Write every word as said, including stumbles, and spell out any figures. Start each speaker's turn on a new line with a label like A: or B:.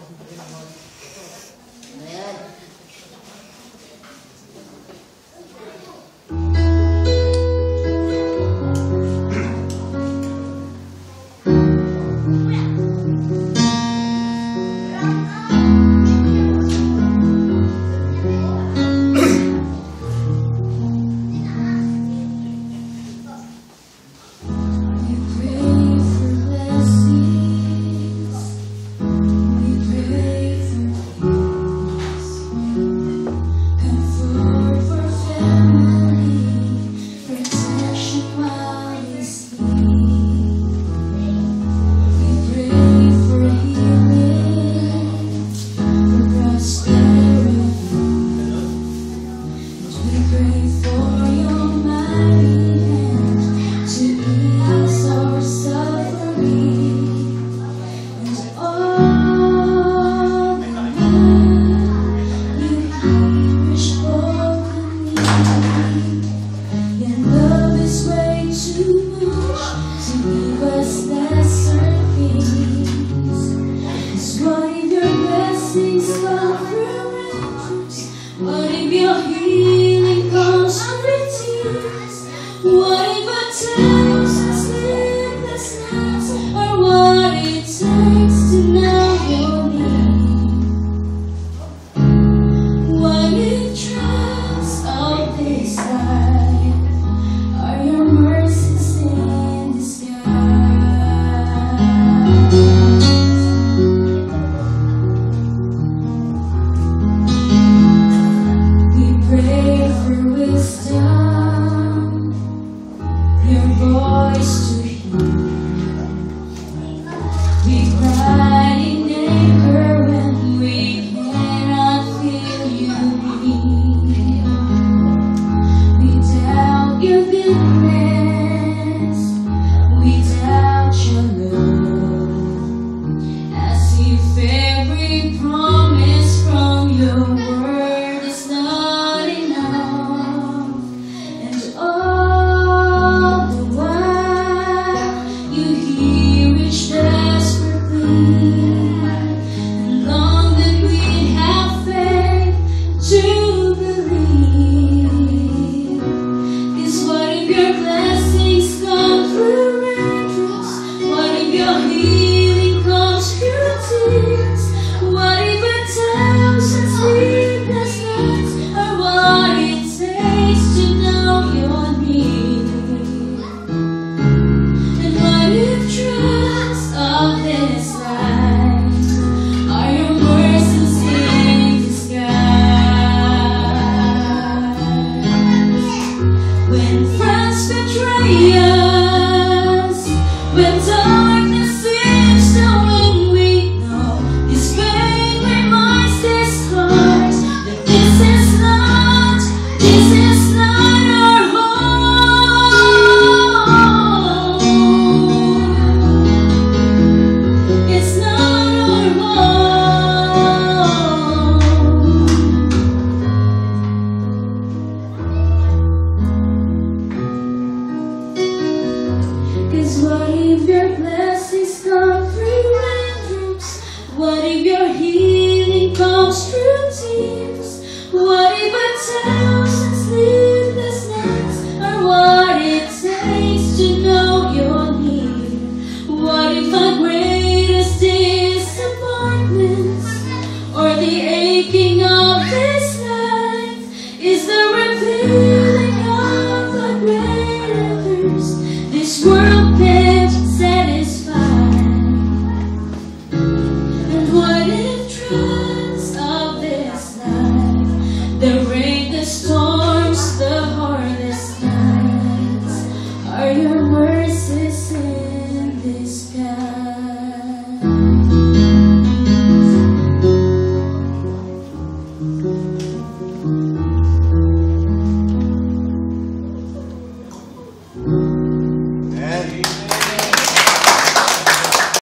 A: What if your healing comes with tears? What if a times and sleepless nights are what it takes to know your need? What if trials of this life are your mercies in disguise? Pray for wisdom, your voice to hear. We cry in anger when we cannot feel you near. We doubt your goodness, we doubt your love, as if every promise from your word is not. You hear each desperate plea.